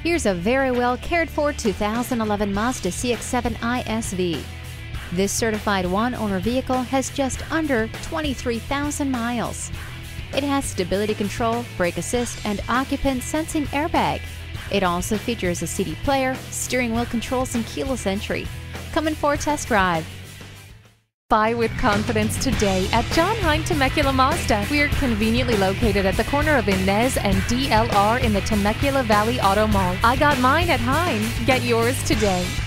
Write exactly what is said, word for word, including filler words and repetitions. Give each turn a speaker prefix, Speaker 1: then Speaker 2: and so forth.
Speaker 1: Here's a very well cared for two thousand eleven Mazda C X seven I S V. This certified one-owner vehicle has just under twenty-three thousand miles. It has stability control, brake assist, and occupant sensing airbag. It also features a C D player, steering wheel controls, and keyless entry. Come in for a test drive.
Speaker 2: Buy with confidence today at John Hein Temecula Mazda. We're conveniently located at the corner of Inez and D L R in the Temecula Valley Auto Mall. I got mine at Hein. Get yours today.